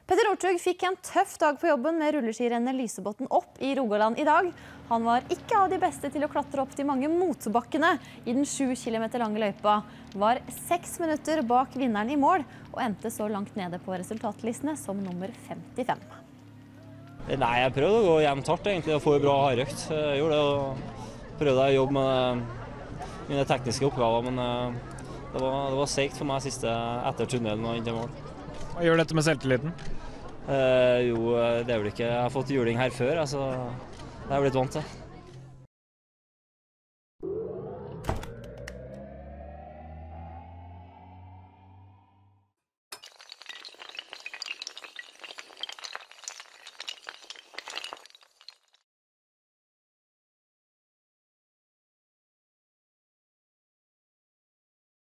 Petter Northug fikk en tøff dag på jobben med rulleskirennet Lysebotn opp i Rogaland i dag. Han var ikke av de beste til å klatre opp de mange motbakkene i den 7 kilometer lange løypa. Var 6 minutter bak vinneren i mål, og endte så langt nede på resultatlistene som nummer 55. Nei, jeg prøvde å gå jevnt hardt egentlig, og få en bra hardøkt. Jeg gjorde det, og prøvde å jobbe med mine tekniske oppgaver, men det var seigt for meg siste etter tunnelen og inn til mål. Hva gjør dette med selvtilliten? Jo, det er vel ikke. Jeg har fått juling her før, altså det har jeg blitt vant til.